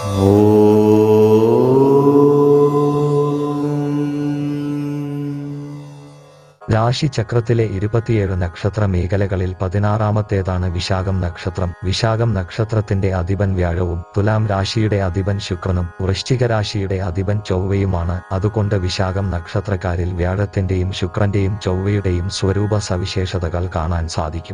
രാശിചക്രത്തിലെ 27 നക്ഷത്ര മേഖലകളിൽ 16ാമത്തേതാണ് വിശാഖം നക്ഷത്രം. വിശാഖം നക്ഷത്രത്തിന്റെ അധിപൻ വ്യാഴവും തുലാം രാശിയുടെ അധിപൻ ശുക്രനും വൃശ്ചിക രാശിയുടെ അധിപൻ ചൊവ്വയുമാണ്. അതുകൊണ്ട് വിശാഖം നക്ഷത്രക്കാരിൽ വ്യാഴത്തിന്റെയും ശുക്രന്റെയും ചൊവ്വയുടെയും സ്വരൂപ സവിശേഷതകൾ കാണാൻ സാധിക്കും.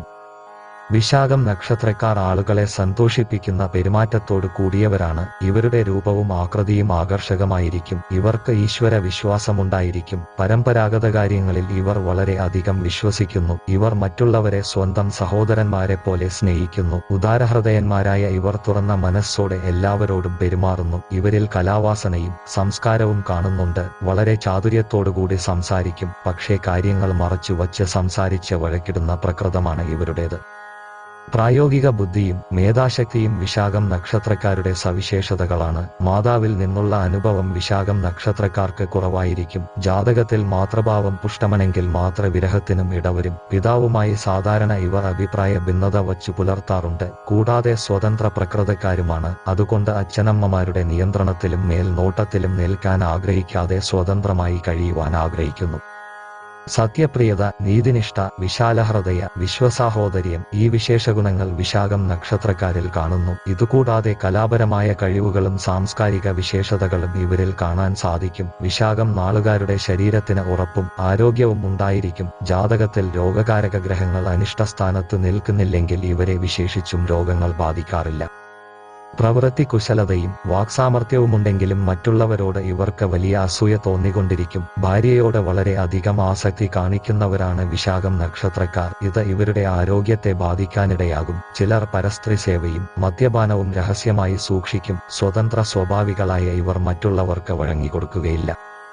വിശാഖം നക്ഷത്രക്കാർ ആളുകളെ സന്തോഷിപ്പിക്കുന്ന പെരുമാറ്റത്തോടു കൂടിയവരാണ്. ഇവരുടെ രൂപവും ആകൃതിയും ആകർഷകമായിരിക്കും. ഇവർക്ക് ഈശ്വര വിശ്വാസമുണ്ടായിരിക്കും. പരമ്പരാഗത കാര്യങ്ങളിൽ ഇവർ വളരെ അധികം വിശ്വസിക്കുന്നു. ഇവർ മറ്റുള്ളവരെ സ്വന്തം സഹോദരന്മാരെ പോലെ സ്നേഹിക്കുന്നു. ഉദാരഹൃദയന്മാരായ ഇവർ തുറന്ന മനസ്സോടെ എല്ലാവരോടും പെരുമാറുന്നു. ഇവരിൽ കലാവാസനയും സംസ്കാരവും കാണുന്നുണ്ട്. വളരെ ചാതുര്യത്തോടുകൂടി സംസാരിക്കും. പക്ഷേ കാര്യങ്ങൾ മറച്ചുവച്ച് സംസാരിച്ച് വഴക്കിടുന്ന പ്രകൃതമാണ് ഇവരുടേത്. പ്രായോഗിക ബുദ്ധിയും മേധാശക്തിയും വിശാഖം നക്ഷത്രക്കാരുടെ സവിശേഷതകളാണ്. മാതാവിൽ നിന്നുള്ള അനുഭവം വിശാഖം നക്ഷത്രക്കാർക്ക് കുറവായിരിക്കും. ജാതകത്തിൽ മാത്രഭാവം പുഷ്ടമണെങ്കിൽ വിരഹത്തിനും ഇടവരും. പിതാവുമായി സാധാരണ ഇവർ അഭിപ്രായ ഭിന്നത വച്ചു പുലർത്താറുണ്ട്. കൂടാതെ സ്വതന്ത്ര പ്രകൃതക്കാരുമാണ്. അതുകൊണ്ട് അച്ഛനമ്മമാരുടെ നിയന്ത്രണത്തിലും മേൽനോട്ടത്തിലും നിൽക്കാൻ ആഗ്രഹിക്കാതെ സ്വതന്ത്രമായി കഴിയുവാൻ ആഗ്രഹിക്കുന്നു. സത്യപ്രിയത, നീതിനിഷ്ഠ, വിശാലഹൃദയ, വിശ്വസാഹോദര്യം ഈ വിശേഷഗുണങ്ങൾ വിശാഖം നക്ഷത്രക്കാരിൽ കാണുന്നു. ഇതുകൂടാതെ കലാപരമായ കഴിവുകളും സാംസ്കാരിക വിശേഷതകളും ഇവരിൽ കാണാൻ സാധിക്കും. വിശാഖം നാളുകാരുടെ ശരീരത്തിന് ഉറപ്പും ആരോഗ്യവും ഉണ്ടായിരിക്കും. ജാതകത്തിൽ രോഗകാരക ഗ്രഹങ്ങൾ അനിഷ്ടസ്ഥാനത്ത് നിൽക്കുന്നില്ലെങ്കിൽ ഇവരെ വിശേഷിച്ചും രോഗങ്ങൾ ബാധിക്കാറില്ല. പ്രവൃത്തി കുശലതയും വാക്സാമർത്ഥ്യവുമുണ്ടെങ്കിലും മറ്റുള്ളവരോട് ഇവർക്ക് വലിയ അസൂയ തോന്നിക്കൊണ്ടിരിക്കും. ഭാര്യയോട് വളരെ അധികം ആസക്തി കാണിക്കുന്നവരാണ് വിശാഖം നക്ഷത്രക്കാർ. ഇത് ഇവരുടെ ആരോഗ്യത്തെ ബാധിക്കാനിടയാകും. ചിലർ പരസ്ത്രീ സേവയും മദ്യപാനവും രഹസ്യമായി സൂക്ഷിക്കും. സ്വതന്ത്ര സ്വഭാവികളായ ഇവർ മറ്റുള്ളവർക്ക് വഴങ്ങിക്കൊടുക്കുകയില്ല.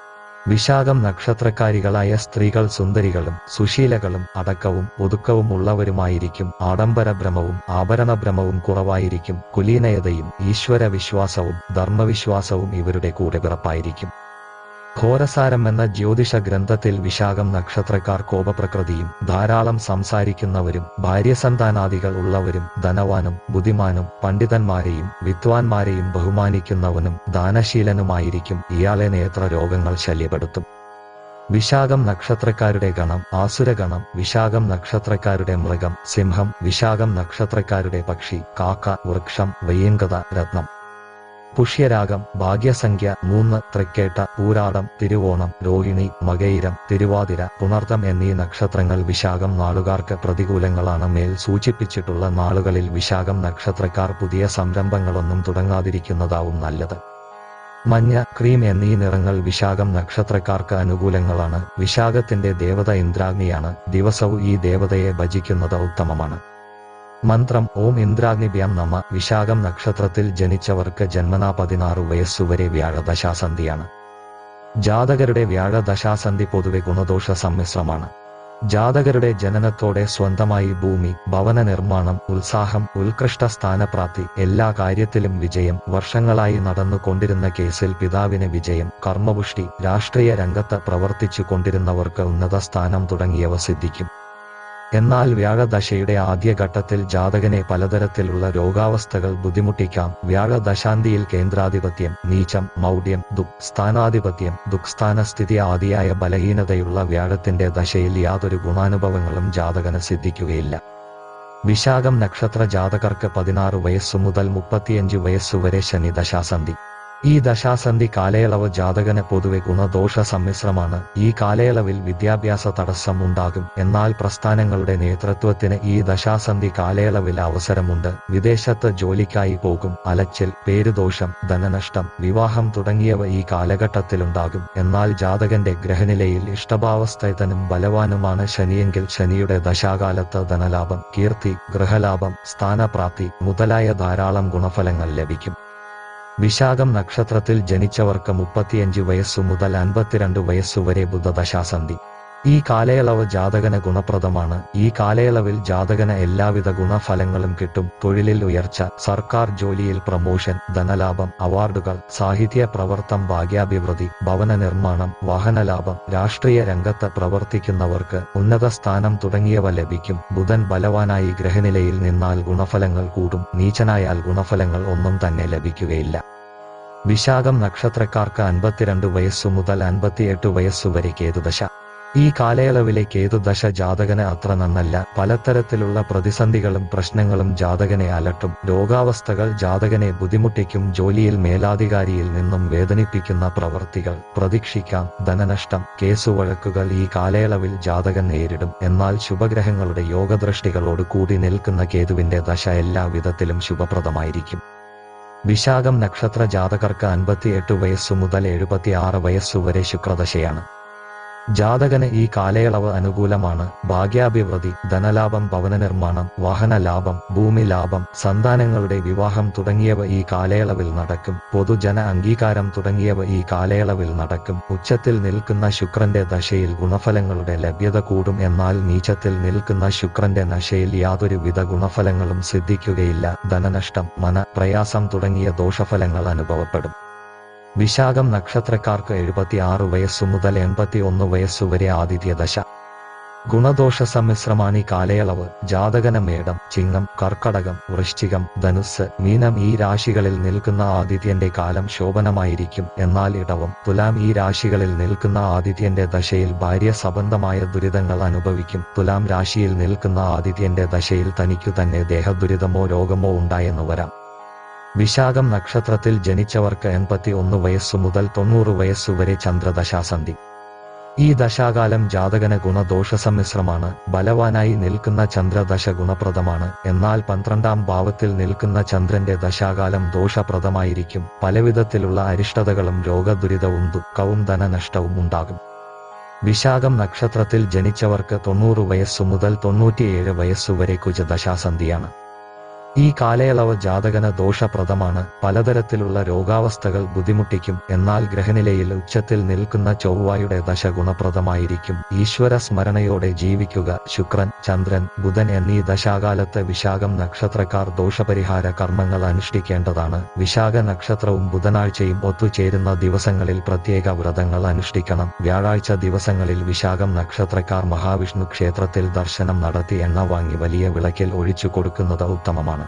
വിശാഖം നക്ഷത്രക്കാരികളായ സ്ത്രീകൾ സുന്ദരികളും സുശീലകളും അടക്കവും ഒതുക്കവും ഉള്ളവരുമായിരിക്കും. ആഡംബരഭ്രമവും ആഭരണഭ്രമവും കുറവായിരിക്കും. കുലീനയതയും ഈശ്വര വിശ്വാസവും ധർമ്മവിശ്വാസവും ഇവരുടെ കൂടെ പിറപ്പായിരിക്കും. ഘോരസാരം എന്ന ജ്യോതിഷ ഗ്രന്ഥത്തിൽ വിശാഖം നക്ഷത്രക്കാർ കോപപ്രകൃതിയും ധാരാളം സംസാരിക്കുന്നവരും ഭാര്യസന്താനാദികൾ ഉള്ളവരും ധനവാനും ബുദ്ധിമാനും പണ്ഡിതന്മാരെയും വിദ്വാൻമാരെയും ബഹുമാനിക്കുന്നവനും ദാനശീലനുമായിരിക്കും. ഇയാളെ നേത്ര രോഗങ്ങൾ ശല്യപ്പെടുത്തും. വിശാഖം നക്ഷത്രക്കാരുടെ ഗണം ആസുരഗണം. വിശാഖം നക്ഷത്രക്കാരുടെ മൃഗം സിംഹം. വിശാഖം നക്ഷത്രക്കാരുടെ പക്ഷി കാക്ക. വൃക്ഷം വയ്യങ്കത രത്നം. പുഷ്യരാഗം ഭാഗ്യസംഖ്യ 3. തൃക്കേട്ട പൂരാടം തിരുവോണം രോഹിണി മകയിരം തിരുവാതിര പുണർതം എന്നീ നക്ഷത്രങ്ങൾ വിശാഖം നാളുകാർക്ക് പ്രതികൂലങ്ങളാണ്. മേൽ സൂചിപ്പിച്ചിട്ടുള്ള നാളുകളിൽ വിശാഖം നക്ഷത്രക്കാർ പുതിയ സംരംഭങ്ങളൊന്നും തുടങ്ങാതിരിക്കുന്നതാവും നല്ലത്. മഞ്ഞ ക്രീം എന്നീ നിറങ്ങൾ വിശാഖം നക്ഷത്രക്കാർക്ക് അനുകൂലങ്ങളാണ്. വിശാഖത്തിന്റെ ദേവത ഇന്ദ്രാഗ്നിയാണ്. ദിവസവും ഈ ദേവതയെ ഭജിക്കുന്നത് ഉത്തമമാണ്. മന്ത്രം ഓം ഇന്ദ്രാഗ്നിഭ്യാം നമ. വിശാഖം നക്ഷത്രത്തിൽ ജനിച്ചവർക്ക് ജന്മനാ 16 വയസ്സുവരെ വ്യാഴദശാസന്ധിയാണ്. ജാതകരുടെ വ്യാഴദശാസന്ധി പൊതുവെ ഗുണദോഷ സമ്മിശ്രമാണ്. ജാതകരുടെ ജനനത്തോടെ സ്വന്തമായി ഭൂമി ഭവന നിർമ്മാണം ഉത്സാഹം ഉത്കൃഷ്ട സ്ഥാനപ്രാപ്തി എല്ലാ കാര്യത്തിലും വിജയം വർഷങ്ങളായി നടന്നുകൊണ്ടിരുന്ന കേസിൽ പിതാവിന് വിജയം കർമ്മപുഷ്ടി രാഷ്ട്രീയ രംഗത്ത് പ്രവർത്തിച്ചു കൊണ്ടിരുന്നവർക്ക് ഉന്നത സ്ഥാനം തുടങ്ങിയവ സിദ്ധിക്കും. എന്നാൽ വ്യാഴദശയുടെ ആദ്യഘട്ടത്തിൽ ജാതകനെ പലതരത്തിലുള്ള രോഗാവസ്ഥകൾ ബുദ്ധിമുട്ടിക്കാം. വ്യാഴദശാന്തിയിൽ കേന്ദ്രാധിപത്യം നീചം മൗഢ്യം സ്ഥാനാധിപത്യം ദുഃഖസ്ഥാനസ്ഥിതി ആദിയായ ബലഹീനതയുള്ള വ്യാഴത്തിന്റെ ദശയിൽ യാതൊരു ഗുണാനുഭവങ്ങളും ജാതകന് സിദ്ധിക്കുകയില്ല. വിശാഖം നക്ഷത്ര ജാതകർക്ക് 16 വയസ്സു മുതൽ 35 വയസ്സുവരെ ശനി ദശാസന്ധി. ഈ ദശാസന്ധി കാലയളവ് ജാതകന് പൊതുവെ ഗുണദോഷ സമ്മിശ്രമാണ്. ഈ കാലയളവിൽ വിദ്യാഭ്യാസ തടസ്സം ഉണ്ടാകും. എന്നാൽ പ്രസ്ഥാനങ്ങളുടെ നേതൃത്വത്തിന് ഈ ദശാസന്ധി കാലയളവിൽ അവസരമുണ്ട്. വിദേശത്ത് ജോലിക്കായി പോകും. അലച്ചിൽ പേരുദോഷം ധനനഷ്ടം വിവാഹം തുടങ്ങിയവ ഈ കാലഘട്ടത്തിലുണ്ടാകും. എന്നാൽ ജാതകന്റെ ഗ്രഹനിലയിൽ ഇഷ്ടഭാവസ്ഥിതനും ബലവാനുമാണ് ശനിയെങ്കിൽ ശനിയുടെ ദശാകാലത്ത് ധനലാഭം കീർത്തി ഗൃഹലാഭം സ്ഥാനപ്രാപ്തി മുതലായ ധാരാളം ഗുണഫലങ്ങൾ ലഭിക്കും. വിശാഖം നക്ഷത്രത്തിൽ ജനിച്ചവർക്ക് 35 വയസ്സു മുതൽ 52 വയസ്സുവരെ ബുധദശാസന്ധി. ഈ കാലയളവ് ജാതകന് ഗുണപ്രദമാണ്. ഈ കാലയളവിൽ ജാതകന് എല്ലാവിധ ഗുണഫലങ്ങളും കിട്ടും. തൊഴിലിൽ ഉയർച്ച സർക്കാർ ജോലിയിൽ പ്രമോഷൻ ധനലാഭം അവാർഡുകൾ സാഹിത്യ പ്രവർത്തനം ഭാഗ്യാഭിവൃദ്ധി ഭവന നിർമ്മാണം വാഹനലാഭം രാഷ്ട്രീയ രംഗത്ത് പ്രവർത്തിക്കുന്നവർക്ക് ഉന്നത സ്ഥാനം തുടങ്ങിയവ ലഭിക്കും. ബുധൻ ബലവാനായി ഗ്രഹനിലയിൽ നിന്നാൽ ഗുണഫലങ്ങൾ കൂടും. നീചനായാൽ ഗുണഫലങ്ങൾ ഒന്നും തന്നെ ലഭിക്കുകയില്ല. വിശാഖം നക്ഷത്രക്കാർക്ക് 52 വയസ്സു മുതൽ 58 വയസ്സുവരെ കേതുദശ. ഈ കാലയളവിലെ കേതുദശ ജാതകന് അത്ര നന്നല്ല. പലതരത്തിലുള്ള പ്രതിസന്ധികളും പ്രശ്നങ്ങളും ജാതകനെ അലട്ടും. രോഗാവസ്ഥകൾ ജാതകനെ ബുദ്ധിമുട്ടിക്കും. ജോലിയിൽ മേലാധികാരിയിൽ നിന്നും വേദനിപ്പിക്കുന്ന പ്രവൃത്തികൾ പ്രതീക്ഷിക്കാം. ധനനഷ്ടം, കേസുവഴക്കുകൾ ഈ കാലയളവിൽ ജാതകൻ നേരിടും. എന്നാൽ ശുഭഗ്രഹങ്ങളുടെ യോഗദൃഷ്ടികളോട് കൂടി നിൽക്കുന്ന കേതുവിന്റെ ദശ എല്ലാ വിധത്തിലും ശുഭപ്രദമായിരിക്കും. വിശാഖം നക്ഷത്ര ജാതകർക്ക് 58 വയസ്സു മുതൽ 76 വയസ്സുവരെ ശുക്രദശയാണ്. ജാതകന് ഈ കാലയളവ് അനുകൂലമാണ്. ഭാഗ്യാഭിവൃദ്ധി, ധനലാഭം, ഭവനനിർമ്മാണം, വാഹനലാഭം, ഭൂമി ലാഭം, സന്താനങ്ങളുടെ വിവാഹം തുടങ്ങിയവ ഈ കാലയളവിൽ നടക്കും. പൊതുജന അംഗീകാരം തുടങ്ങിയവ ഈ കാലയളവിൽ നടക്കും. ഉച്ചത്തിൽ നിൽക്കുന്ന ശുക്രന്റെ ദശയിൽ ഗുണഫലങ്ങളുടെ ലഭ്യത കൂടും. എന്നാൽ നീചത്തിൽ നിൽക്കുന്ന ശുക്രന്റെ ദശയിൽ യാതൊരുവിധ ഗുണഫലങ്ങളും സിദ്ധിക്കുകയില്ല. ധനനഷ്ടം, പ്രയാസം തുടങ്ങിയ ദോഷഫലങ്ങൾ അനുഭവപ്പെടും. വിശാഖം നക്ഷത്രക്കാർക്ക് 76 വയസ്സു മുതൽ 81 വയസ്സുവരെ ആദിത്യദശ. ഗുണദോഷ സമ്മിശ്രമാണ് ഈ കാലയളവ്. ജാതകന മേടം, ചിങ്ങം, കർക്കടകം, വൃശ്ചികം, ധനുസ്, മീനം ഈ രാശികളിൽ നിൽക്കുന്ന ആദിത്യന്റെ കാലം ശോഭനമായിരിക്കും. എന്നാൽ ഇടവം, തുലാം ഈ രാശികളിൽ നിൽക്കുന്ന ആദിത്യന്റെ ദശയിൽ ഭാര്യ സംബന്ധമായ ദുരിതങ്ങൾ അനുഭവിക്കും. തുലാം രാശിയിൽ നിൽക്കുന്ന ആദിത്യന്റെ ദശയിൽ തനിക്കു തന്നെ ദേഹദുരിതമോ രോഗമോ ഉണ്ടായെന്നു വരാം. വിശാഖം നക്ഷത്രത്തിൽ ജനിച്ചവർക്ക് 81 വയസ്സു മുതൽ 90 വയസ്സുവരെ ചന്ദ്രദശാസന്ധി. ഈ ദശാകാലം ജാതകന ഗുണദോഷ സമ്മിശ്രമാണ്. ബലവാനായി നിൽക്കുന്ന ചന്ദ്രദശ ഗുണപ്രദമാണ്. എന്നാൽ 12ാം ഭാവത്തിൽ നിൽക്കുന്ന ചന്ദ്രന്റെ ദശാകാലം ദോഷപ്രദമായിരിക്കും. പലവിധത്തിലുള്ള അരിഷ്ടതകളും രോഗദുരിതവും ദുഃഖവും ധനനഷ്ടവും ഉണ്ടാകും. വിശാഖം നക്ഷത്രത്തിൽ ജനിച്ചവർക്ക് 90 വയസ്സു മുതൽ 97 വയസ്സുവരെ കുജദശാസന്ധിയാണ്. ഈ കാലയളവ് ജാതകന ദോഷപ്രദമാണ്. പലതരത്തിലുള്ള രോഗാവസ്ഥകൾ ബുദ്ധിമുട്ടിക്കും. എന്നാൽ ഗ്രഹനിലയിൽ ഉച്ചത്തിൽ നിൽക്കുന്ന ചൊവ്വയുടെ ദശ ഗുണപ്രദമായിരിക്കും. ഈശ്വര സ്മരണയോടെ ജീവിക്കുക. ശുക്രൻ, ചന്ദ്രൻ, ബുധൻ എന്നീ ദശാകാലത്ത് വിശാഖം നക്ഷത്രക്കാർ ദോഷപരിഹാര കർമ്മങ്ങൾ അനുഷ്ഠിക്കേണ്ടതാണ്. വിശാഖ നക്ഷത്രവും ബുധനാഴ്ചയും ഒത്തുചേരുന്ന ദിവസങ്ങളിൽ പ്രത്യേക വ്രതങ്ങൾ അനുഷ്ഠിക്കണം. വ്യാഴാഴ്ച ദിവസങ്ങളിൽ വിശാഖം നക്ഷത്രക്കാർ മഹാവിഷ്ണു ക്ഷേത്രത്തിൽ ദർശനം നടത്തി എണ്ണ വാങ്ങി വലിയ വിളക്കിൽ ഒഴിച്ചു കൊടുക്കുന്നത് ഉത്തമമാണ്.